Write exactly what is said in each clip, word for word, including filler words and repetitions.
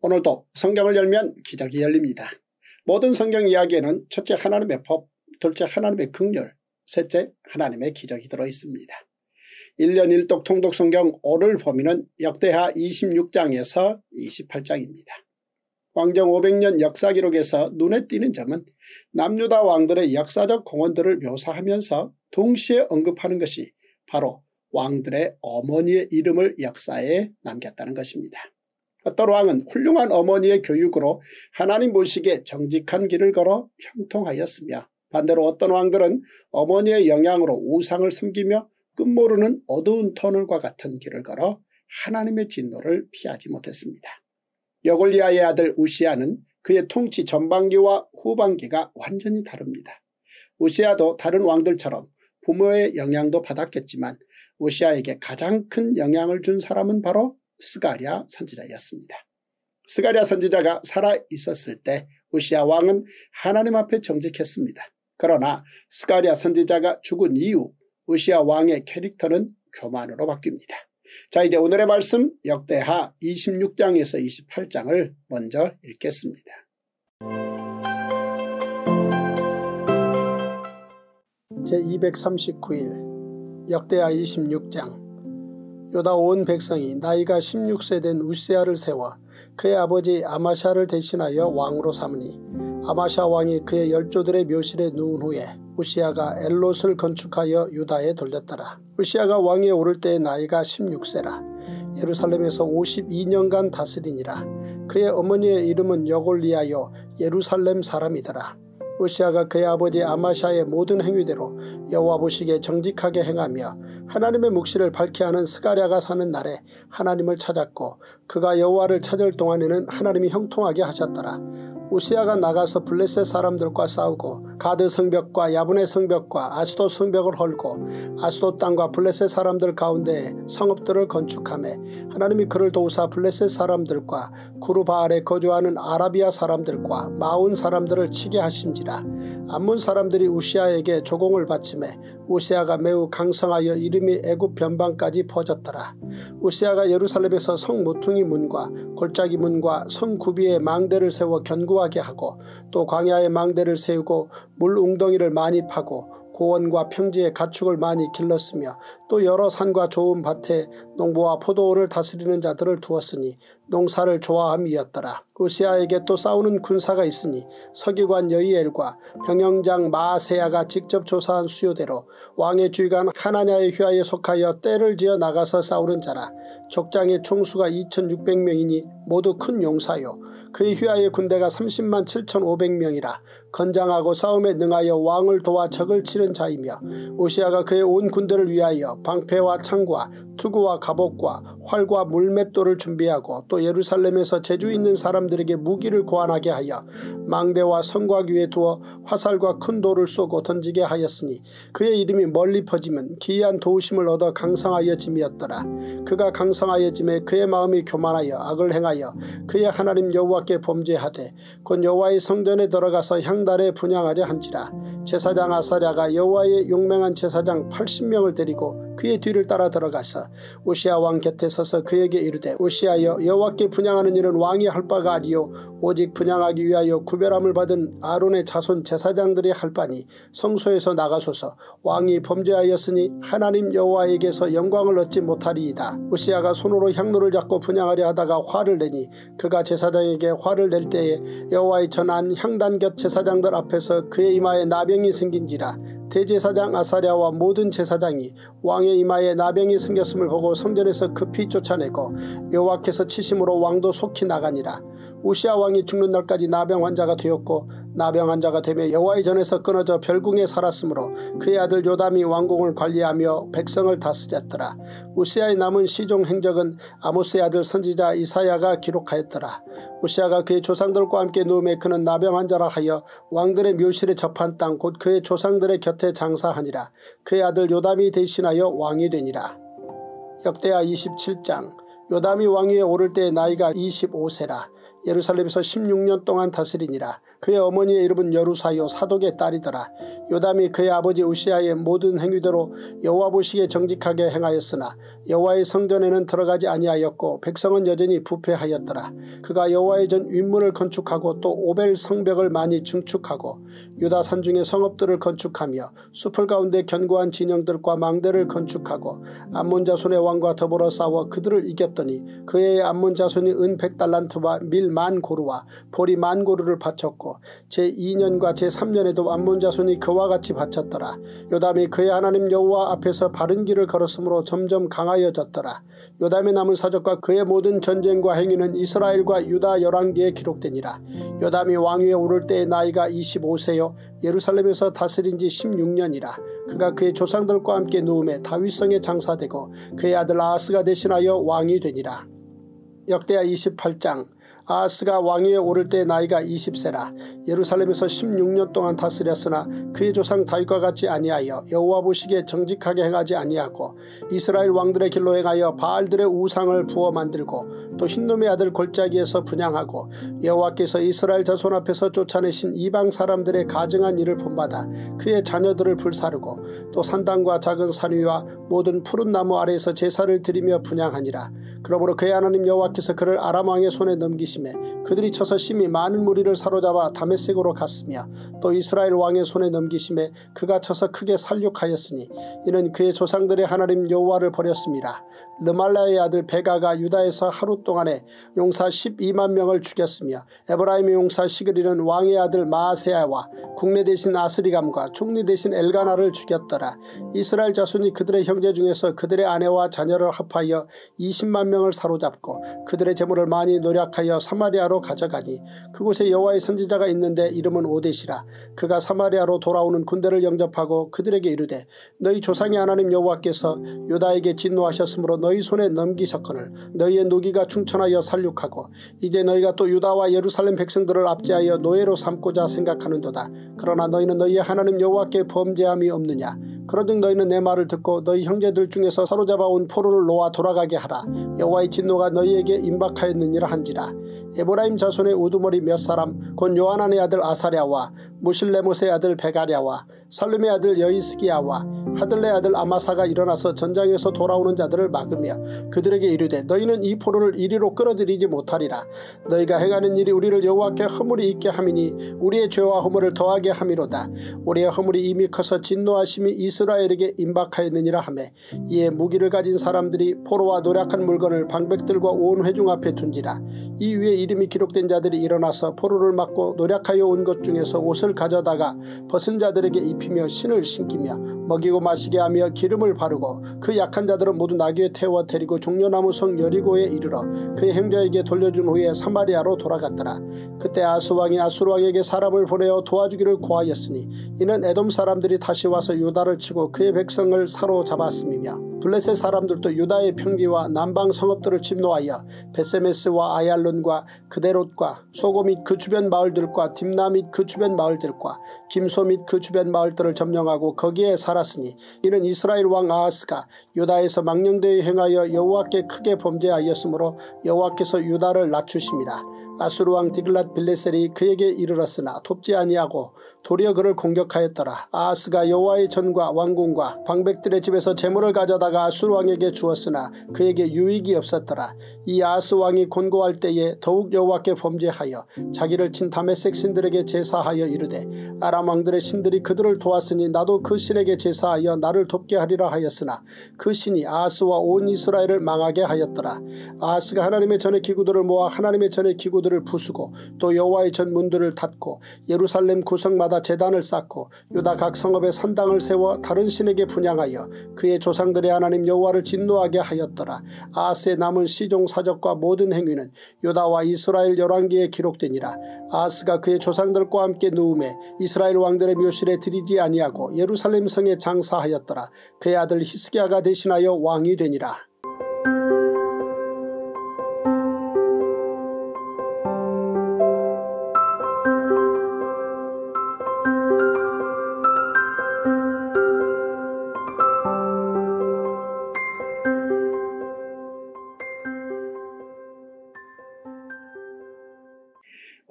오늘도 성경을 열면 기적이 열립니다. 모든 성경 이야기에는 첫째 하나님의 법, 둘째 하나님의 긍휼, 셋째 하나님의 기적이 들어있습니다. 일 년 일 독 통독 성경 오늘 범위는 역대하 이십육 장에서 이십팔 장입니다. 왕정 오백 년 역사 기록에서 눈에 띄는 점은 남유다 왕들의 역사적 공헌들을 묘사하면서 동시에 언급하는 것이 바로 왕들의 어머니의 이름을 역사에 남겼다는 것입니다. 어떤 왕은 훌륭한 어머니의 교육으로 하나님 보시기에 정직한 길을 걸어 형통하였으며, 반대로 어떤 왕들은 어머니의 영향으로 우상을 섬기며 끝모르는 어두운 터널과 같은 길을 걸어 하나님의 진노를 피하지 못했습니다. 여골리아의 아들 우시아는 그의 통치 전반기와 후반기가 완전히 다릅니다. 우시아도 다른 왕들처럼 부모의 영향도 받았겠지만 우시아에게 가장 큰 영향을 준 사람은 바로 스가랴 선지자였습니다. 스가랴 선지자가 살아있었을 때 우시아 왕은 하나님 앞에 정직했습니다. 그러나 스가랴 선지자가 죽은 이후 우시아 왕의 캐릭터는 교만으로 바뀝니다. 자, 이제 오늘의 말씀 역대하 이십육 장에서 이십팔 장을 먼저 읽겠습니다. 제이백삼십구 일 역대하 이십육 장. 유다 온 백성이 나이가 십육 세 된 우시아를 세워 그의 아버지 아마샤를 대신하여 왕으로 삼으니, 아마샤 왕이 그의 열조들의 묘실에 누운 후에 우시아가 엘롯을 건축하여 유다에 돌렸더라. 우시아가 왕위에 오를 때의 나이가 십육 세라. 예루살렘에서 오십이 년간 다스리니라. 그의 어머니의 이름은 여골리아요 예루살렘 사람이더라. 우시아가 그의 아버지 아마샤의 모든 행위대로 여호와 보시기에 정직하게 행하며 하나님의 묵시를 밝히 하는 스가랴가 사는 날에 하나님을 찾았고, 그가 여호와를 찾을 동안에는 하나님이 형통하게 하셨더라. 우시아가 나가서 블레셋 사람들과 싸우고 가드 성벽과 야분의 성벽과 아스돗 성벽을 헐고 아스돗 땅과 블레셋 사람들 가운데 성읍들을 건축하며, 하나님이 그를 도우사 블레셋 사람들과 구르바알에 거주하는 아라비아 사람들과 마온 사람들을 치게 하신지라. 암몬 사람들이 우시아에게 조공을 바치매 우시아가 매우 강성하여 이름이 애굽 변방까지 퍼졌더라. 우시아가 예루살렘에서 성 모퉁이 문과 골짜기 문과 성 구비에 망대를 세워 견고하게 하고, 또 광야에 망대를 세우고 물 웅덩이를 많이 파고 고원과 평지에 가축을 많이 길렀으며, 또 여러 산과 좋은 밭에 농부와 포도원을 다스리는 자들을 두었으니 농사를 좋아함이었더라. 우시아에게 또 싸우는 군사가 있으니 서기관 여이엘과 병영장 마아세야가 직접 조사한 수요대로 왕의 주의관 하나냐의 휘하에 속하여 떼를 지어 나가서 싸우는 자라. 족장의 총수가 이천육백 명이니 모두 큰 용사요. 그의 휘하의 군대가 삼십만 칠천오백 명이라. 건장하고 싸움에 능하여 왕을 도와 적을 치는 자이며, 우시아가 그의 온 군대를 위하여 방패와 창과 투구와 갑옷과 활과 물맷돌을 준비하고, 또 예루살렘에서 재주 있는 사람들에게 무기를 고안하게 하여 망대와 성곽 위에 두어 화살과 큰 돌을 쏘고 던지게 하였으니, 그의 이름이 멀리 퍼지면 기이한 도우심을 얻어 강성하여 짐이었더라. 그가 강성하여 짐에 그의 마음이 교만하여 악을 행하여 그의 하나님 여호와께 범죄하되 곧 여호와의 성전에 들어가서 향단에 분향하려 한지라. 제사장 아사랴가 여호와의 용맹한 제사장 팔십 명을 데리고 그의 뒤를 따라 들어가서 우시아 왕 곁에 서서 그에게 이르되, 우시아여, 여호와께 분향하는 일은 왕이 할 바가 아니요 오직 분향하기 위하여 구별함을 받은 아론의 자손 제사장들이 할 바니 성소에서 나가소서. 왕이 범죄하였으니 하나님 여호와에게서 영광을 얻지 못하리이다. 우시아가 손으로 향로를 잡고 분향하려 하다가 화를 내니, 그가 제사장에게 화를 낼 때에 여호와의 전한 향단 곁 제사장들 앞에서 그의 이마에 나병이 생긴지라. 대제사장 아사랴와 모든 제사장이 왕의 이마에 나병이 생겼음을 보고 성전에서 급히 쫓아내고 여호와께서 치심으로 왕도 속히 나가니라. 우시아 왕이 죽는 날까지 나병 환자가 되었고, 나병 환자가 되며 여호와의 전에서 끊어져 별궁에 살았으므로 그의 아들 요담이 왕궁을 관리하며 백성을 다스렸더라. 우시아의 남은 시종 행적은 아모스의 아들 선지자 이사야가 기록하였더라. 우시아가 그의 조상들과 함께 누움에 그는 나병 환자라 하여 왕들의 묘실에 접한 땅 곧 그의 조상들의 곁에 장사하니라. 그의 아들 요담이 대신하여 왕이 되니라. 역대하 이십칠 장. 요담이 왕위에 오를 때의 나이가 이십오 세라. 예루살렘에서 십육 년 동안 다스리니라. 그의 어머니의 이름은 여루사요 사독의 딸이더라. 요담이 그의 아버지 우시아의 모든 행위대로 여호와 보시기에 정직하게 행하였으나 여호와의 성전에는 들어가지 아니하였고 백성은 여전히 부패하였더라. 그가 여호와의 전 윗문을 건축하고 또 오벨 성벽을 많이 증축하고 유다 산중의 성읍들을 건축하며 숲을 가운데 견고한 진영들과 망대를 건축하고 암몬 자손의 왕과 더불어 싸워 그들을 이겼더니 그의 암몬 자손이 은 백 달란트와 밀 만 고루와 보리 만 고루를 바쳤고 제이 년과 제삼 년에도 암몬 자손이 그와 같이 바쳤더라. 요담이 그의 하나님 여호와 앞에서 바른 길을 걸었으므로 점점 강하여졌더라. 요담의 남은 사적과 그의 모든 전쟁과 행위는 이스라엘과 유다 열왕기에 기록되니라. 요담이 왕위에 오를 때의 나이가 이십오 세요 예루살렘에서 다스린 지 십육 년이라. 그가 그의 조상들과 함께 누움에 다윗성에 장사되고 그의 아들 아하스가 대신하여 왕이 되니라. 역대하 이십팔 장. 아하스가 왕위에 오를 때 나이가 이십 세라. 예루살렘에서 십육 년 동안 다스렸으나 그의 조상 다윗과 같이 아니하여 여호와 보시기에 정직하게 행하지 아니하고 이스라엘 왕들의 길로 행하여 바알들의 우상을 부어 만들고 또 흰놈의 아들 골짜기에서 분향하고 여호와께서 이스라엘 자손 앞에서 쫓아내신 이방 사람들의 가증한 일을 본받아 그의 자녀들을 불사르고 또 산당과 작은 산 위와 모든 푸른 나무 아래에서 제사를 드리며 분향하니라. 그러므로 그의 하나님 여호와께서 그를 아람 왕의 손에 넘기시매 그들이 쳐서 심히 많은 무리를 사로잡아 다메섹으로 갔으며 또 이스라엘 왕의 손에 넘기심에 그가 쳐서 크게 살육하였으니 이는 그의 조상들의 하나님 여호와를 버렸습니다. 르말라의 아들 베가가 유다에서 하루 동안에 용사 십이만 명을 죽였으며 에브라임의 용사 시그리는 왕의 아들 마아세야와 국내 대신 아스리감과 총리 대신 엘가나를 죽였더라. 이스라엘 자손이 그들의 형제 중에서 그들의 아내와 자녀를 합하여 이십만 명을 사로잡고 그들의 재물을 많이 노력하여 사마리아로 가져가니 그곳에 여호와의 선지자가 있는데 이름은 오데시라. 그가 사마리아로 돌아오는 군대를 영접하고 그들에게 이르되 너희 조상의 하나님 여호와께서 유다에게 진노하셨으므로 너희 손에 넘기셨거늘 너희의 노기가 충천하여 살육하고 이제 너희가 또 유다와 예루살렘 백성들을 압제하여 노예로 삼고자 생각하는도다. 그러나 너희는 너희의 하나님 여호와께 범죄함이 없느냐. 그러즉 너희는 내 말을 듣고 너희 형제들 중에서 사로잡아온 포로를 놓아 돌아가게 하라. 여호와의 진노가 너희에게 임박하였느니라 한지라. 에브라임 자손의 우두머리 몇 사람 곧 요하난의 아들 아사랴와 무실레못의 아들 베가랴와 살룸의 아들 여이스기야와 하들레의 아들 아마사가 일어나서 전장에서 돌아오는 자들을 막으며 그들에게 이르되 너희는 이 포로를 이리로 끌어들이지 못하리라. 너희가 행하는 일이 우리를 여호와께 허물이 있게 함이니 우리의 죄와 허물을 더하게 함이로다. 우리의 허물이 이미 커서 진노하심이 이스라엘에게 임박하였느니라 하매 이에 무기를 가진 사람들이 포로와 노략한 물건을 방백들과 온 회중 앞에 둔지라. 이 위에 이름이 기록된 자들이 일어나서 포로를 막고 노략하여 온 것 중에서 옷을 가져다가 벗은 자들에게 입히며 신을 신기며 먹이고 마시게 하며 기름을 바르고 그 약한 자들은 모두 나귀에 태워 데리고 종려나무 성 여리고에 이르러 그의 형제에게 돌려준 후에 사마리아로 돌아갔더라. 그때 아스 왕이 아수르 왕에게 사람을 보내어 도와주기를 구하였으니 이는 에돔 사람들이 다시 와서 유다를 치고 그의 백성을 사로잡았음이며 블레셋 사람들도 유다의 평지와 남방 성읍들을 침노하여 베세메스와 아얄론과 그데롯과 소고 및 그 주변 마을들과 딥나 및 그 주변 마을들과 김소 및 그 주변 마을들을 점령하고 거기에 살았으니 이는 이스라엘 왕 아하스가 유다에서 망령되이 행하여 여호와께 크게 범죄하였으므로 여호와께서 유다를 낮추심이라. 아수르 왕 디글랏 빌레셀이 그에게 이르렀으나 돕지 아니하고 도리어 그를 공격하였더라. 아하스가 여호와의 전과 왕궁과 방백들의 집에서 재물을 가져다가 아수르 왕에게 주었으나 그에게 유익이 없었더라. 이 아하스 왕이 곤고할 때에 더욱 여호와께 범죄하여 자기를 친 다메섹 신들에게 제사하여 이르되 아람 왕들의 신들이 그들을 도왔으니 나도 그 신에게 제사하여 나를 돕게 하리라 하였으나 그 신이 아하스와 온 이스라엘을 망하게 하였더라. 아하스가 하나님의 전의 기구들을 모아 하나님의 전의 기구들을 부수고 또 여호와의 전 문들을 닫고 예루살렘 구성마다 제단을 쌓고 유다 각 성읍에 산당을 세워 다른 신에게 분향하여 그의 조상들의 하나님 여호와를 진노하게 하였더라. 아하스의 남은 시종 사적과 모든 행위는 유다와 이스라엘 열왕기에 기록되니라. 아하스가 그의 조상들과 함께 누움에 이스라엘 왕들의 묘실에 들이지 아니하고 예루살렘 성에 장사하였더라. 그의 아들 히스기야가 대신하여 왕이 되니라.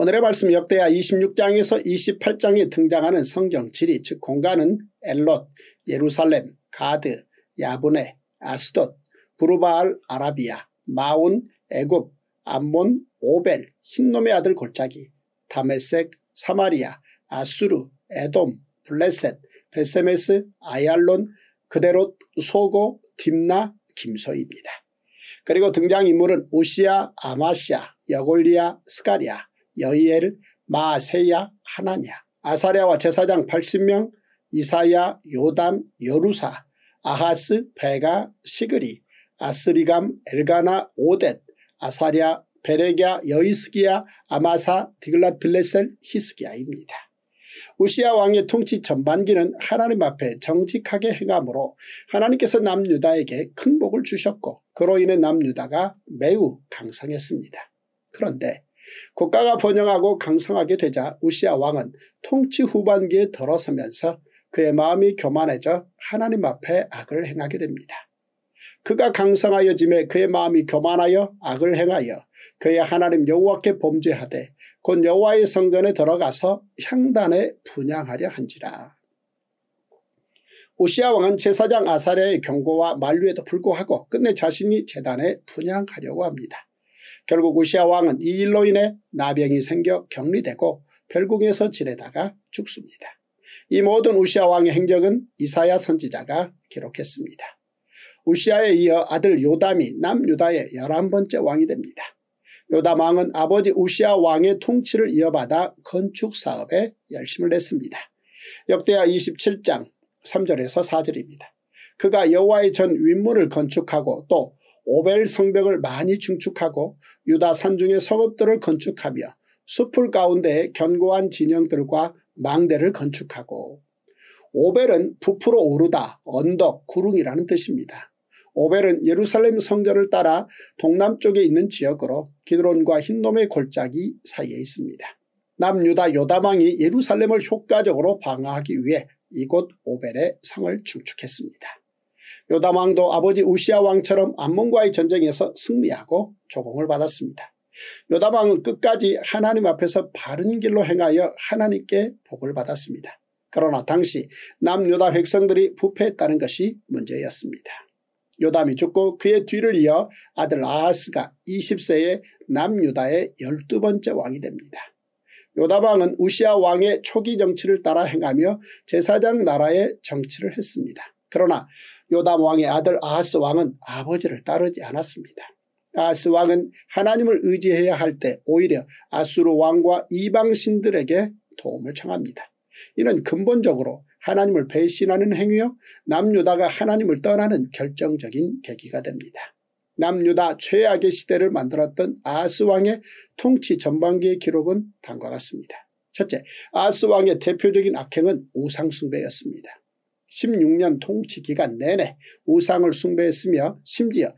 오늘의 말씀 역대하 이십육 장에서 이십팔 장에 등장하는 성경 지리 즉 공간은 엘롯, 예루살렘, 가드, 야브네, 아스돗, 부르바알 아라비아, 마온, 애굽, 암몬, 오벨, 흰놈의 아들 골짜기, 다메섹, 사마리아, 아수르, 에돔, 블레셋, 베세메스, 아얄론, 그대롯, 소고, 딥나, 김소입니다. 그리고 등장인물은 우시야, 아마시아, 여골리야, 스가랴, 여이엘, 마세야, 하나냐, 아사랴와 제사장 팔십 명, 이사야, 요담, 여루사, 아하스, 베가, 시그리, 아스리감, 엘가나, 오뎃, 아사랴, 베레갸, 여이스기야, 아마사, 디글랏빌레셀, 히스기야입니다. 우시야 왕의 통치 전반기는 하나님 앞에 정직하게 행함으로 하나님께서 남유다에게 큰 복을 주셨고 그로 인해 남유다가 매우 강성했습니다. 그런데 국가가 번영하고 강성하게 되자 우시야 왕은 통치 후반기에 들어서면서 그의 마음이 교만해져 하나님 앞에 악을 행하게 됩니다. 그가 강성하여짐에 그의 마음이 교만하여 악을 행하여 그의 하나님 여호와께 범죄하되 곧 여호와의 성전에 들어가서 향단에 분향하려 한지라. 우시야 왕은 제사장 아사랴의 경고와 만류에도 불구하고 끝내 자신이 제단에 분향하려고 합니다. 결국 우시야 왕은 이 일로 인해 나병이 생겨 격리되고 별궁에서 지내다가 죽습니다. 이 모든 우시야 왕의 행적은 이사야 선지자가 기록했습니다. 우시야에 이어 아들 요담이 남유다의 열한 번째 왕이 됩니다. 요담 왕은 아버지 우시야 왕의 통치를 이어받아 건축사업에 열심을 냈습니다. 역대하 이십칠 장 삼 절에서 사 절입니다. 그가 여호와의 전 윗문을 건축하고 또 오벨 성벽을 많이 중축하고 유다 산중의 성읍들을 건축하며 숲을 가운데에 견고한 진영들과 망대를 건축하고, 오벨은 부풀어 오르다, 언덕, 구릉이라는 뜻입니다. 오벨은 예루살렘 성전을 따라 동남쪽에 있는 지역으로 기드론과 흰놈의 골짜기 사이에 있습니다. 남유다 요담 왕이 예루살렘을 효과적으로 방어하기 위해 이곳 오벨에 성을 중축했습니다. 요담 왕도 아버지 우시야 왕처럼 암몬과의 전쟁에서 승리하고 조공을 받았습니다. 요담 왕은 끝까지 하나님 앞에서 바른 길로 행하여 하나님께 복을 받았습니다. 그러나 당시 남유다 백성들이 부패했다는 것이 문제였습니다. 요담이 죽고 그의 뒤를 이어 아들 아하스가 이십 세에 남유다의 열두 번째 왕이 됩니다. 요담 왕은 우시야 왕의 초기 정치를 따라 행하며 제사장 나라의 정치를 했습니다. 그러나 요담 왕의 아들 아하스 왕은 아버지를 따르지 않았습니다. 아하스 왕은 하나님을 의지해야 할 때 오히려 아수르 왕과 이방신들에게 도움을 청합니다. 이는 근본적으로 하나님을 배신하는 행위요 남유다가 하나님을 떠나는 결정적인 계기가 됩니다. 남유다 최악의 시대를 만들었던 아하스 왕의 통치 전반기의 기록은 다음과 같습니다. 첫째, 아하스 왕의 대표적인 악행은 우상 숭배였습니다. 십육 년 통치 기간 내내 우상을 숭배했으며 심지어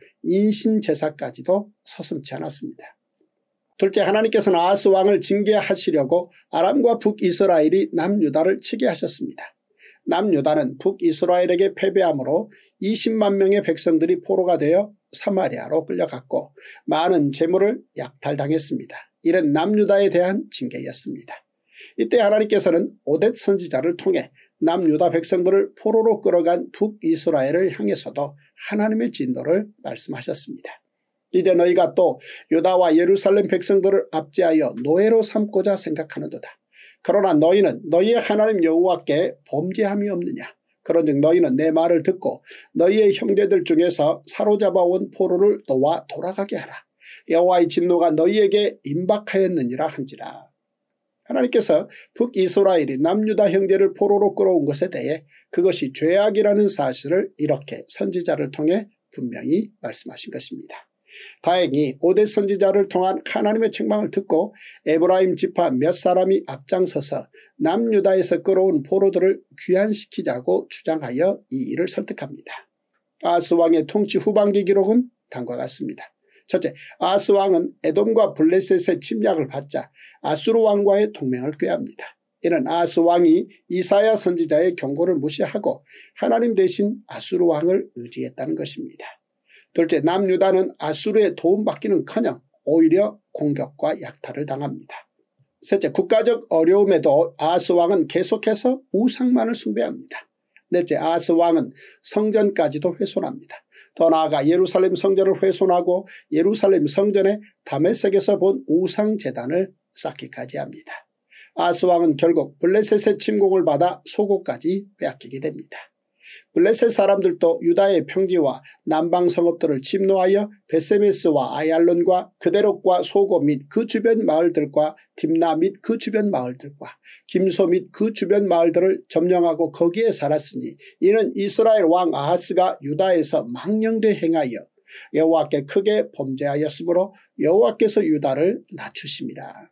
인신제사까지도 서슴지 않았습니다. 둘째, 하나님께서는 아하스 왕을 징계하시려고 아람과 북이스라엘이 남유다를 치게 하셨습니다. 남유다는 북이스라엘에게 패배함으로 이십만 명의 백성들이 포로가 되어 사마리아로 끌려갔고 많은 재물을 약탈당했습니다. 이는 남유다에 대한 징계였습니다. 이때 하나님께서는 오뎃 선지자를 통해 남유다 백성들을 포로로 끌어간 북이스라엘을 향해서도 하나님의 진노를 말씀하셨습니다. 이제 너희가 또 유다와 예루살렘 백성들을 압제하여 노예로 삼고자 생각하는도다. 그러나 너희는 너희의 하나님 여호와께 범죄함이 없느냐. 그런즉 너희는 내 말을 듣고 너희의 형제들 중에서 사로잡아온 포로를 놓아 돌아가게 하라. 여호와의 진노가 너희에게 임박하였느니라 한지라. 하나님께서 북이스라엘이 남유다 형제를 포로로 끌어온 것에 대해 그것이 죄악이라는 사실을 이렇게 선지자를 통해 분명히 말씀하신 것입니다. 다행히 오뎃 선지자를 통한 하나님의 책망을 듣고 에브라임 지파 몇 사람이 앞장서서 남유다에서 끌어온 포로들을 귀환시키자고 주장하여 이 일을 설득합니다. 아하스 왕의 통치 후반기 기록은 다음과 같습니다. 첫째, 아하스 왕은 에돔과 블레셋의 침략을 받자 아수르 왕과의 동맹을 꾀합니다. 이는 아하스 왕이 이사야 선지자의 경고를 무시하고 하나님 대신 아수르 왕을 의지했다는 것입니다. 둘째, 남유다는 아수르의 도움받기는커녕 오히려 공격과 약탈을 당합니다. 셋째, 국가적 어려움에도 아하스 왕은 계속해서 우상만을 숭배합니다. 넷째, 아하스 왕은 성전까지도 훼손합니다. 더 나아가 예루살렘 성전을 훼손하고 예루살렘 성전에 다메섹에서 본 우상제단을 쌓기까지 합니다. 아하스 왕은 결국 블레셋의 침공을 받아 소고까지 빼앗기게 됩니다. 블레셋 사람들도 유다의 평지와 남방 성읍들을 침노하여 베세메스와 아얄론과 그데롯과 소고 및 그 주변 마을들과 딥나 및 그 주변 마을들과 김소 및 그 주변 마을들을 점령하고 거기에 살았으니 이는 이스라엘 왕 아하스가 유다에서 망령되 행하여 여호와께 크게 범죄하였으므로 여호와께서 유다를 낮추심이라.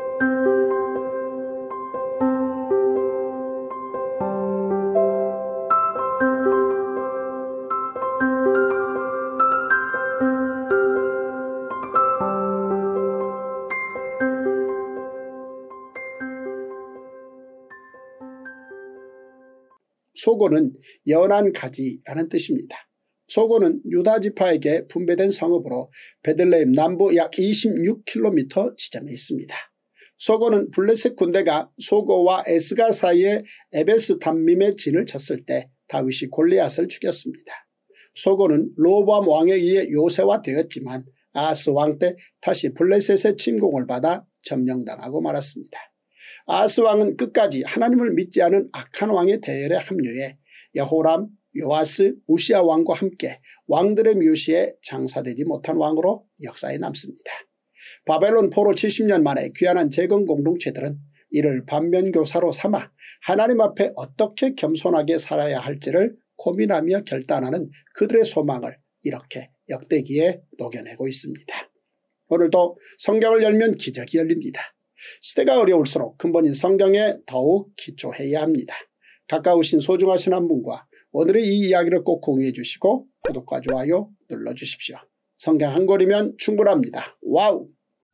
소고는 연한 가지라는 뜻입니다. 소고는 유다 지파에게 분배된 성읍으로 베들레헴 남부 약 이십육 킬로미터 지점에 있습니다. 소고는 블레셋 군대가 소고와 에스가 사이에 에베스 담밈의 진을 쳤을 때 다윗이 골리앗을 죽였습니다. 소고는 로보암 왕에 의해 요새화되었지만 아하스 왕 때 다시 블레셋의 침공을 받아 점령당하고 말았습니다. 아하스 왕은 끝까지 하나님을 믿지 않은 악한 왕의 대열에 합류해 여호람, 요아스, 우시아 왕과 함께 왕들의 묘시에 장사되지 못한 왕으로 역사에 남습니다. 바벨론 포로 칠십 년 만에 귀환한 재건 공동체들은 이를 반면교사로 삼아 하나님 앞에 어떻게 겸손하게 살아야 할지를 고민하며 결단하는 그들의 소망을 이렇게 역대기에 녹여내고 있습니다. 오늘도 성경을 열면 기적이 열립니다. 시대가 어려울수록 근본인 성경에 더욱 기초해야 합니다. 가까우신 소중하신 한 분과 오늘의 이 이야기를 꼭 공유해 주시고 구독과 좋아요 눌러주십시오. 성경 한 권이면 충분합니다. 와우!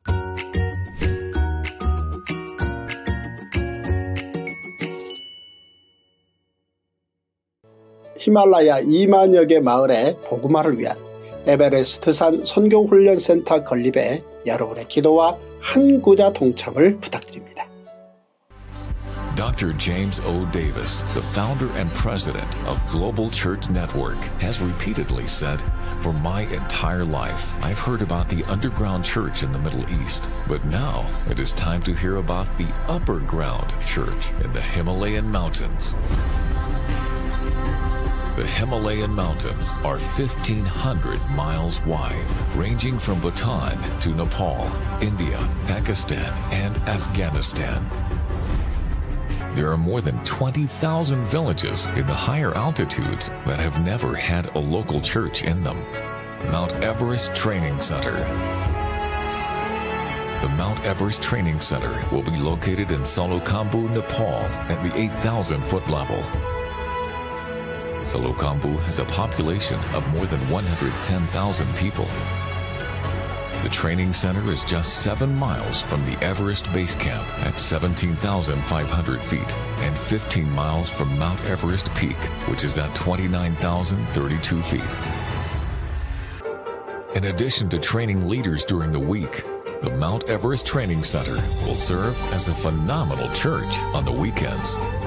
히말라야 이만여 개 마을의 복음화를 위한 에베레스트산 선교훈련센터 건립에 여러분의 기도와 한 구자 동참을 부탁드립니다. Doctor James O. Davis, the founder and president of Global Church Network, has repeatedly said, "For my entire life, I've heard about the underground church in the Middle East, but now it is time to hear about the upper ground church in the Himalayan mountains." The Himalayan mountains are fifteen hundred miles wide, ranging from Bhutan to Nepal, India, Pakistan, and Afghanistan. There are more than twenty thousand villages in the higher altitudes that have never had a local church in them. Mount Everest Training Center. The Mount Everest Training Center will be located in Salokhambu, Nepal at the eight thousand foot level. Salokhambu has a population of more than one hundred ten thousand people. The training center is just seven miles from the Everest Base Camp at seventeen thousand five hundred feet and fifteen miles from Mount Everest Peak, which is at twenty-nine thousand thirty-two feet. In addition to training leaders during the week, the Mount Everest Training Center will serve as a phenomenal church on the weekends.